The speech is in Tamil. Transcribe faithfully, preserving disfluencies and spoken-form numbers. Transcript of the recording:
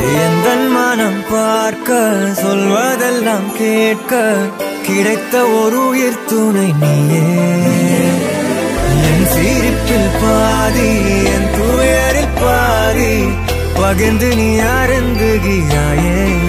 எந்தன் மனம் பார்க்க சொல்வதெல்லாம் கேட்க கிடைத்த ஒரு உயிர் துணை நீயே. என் சிரிப்பில் பாதி என் துயரில் பாதி பகிர்ந்து நீ அருந்துகிறாயே.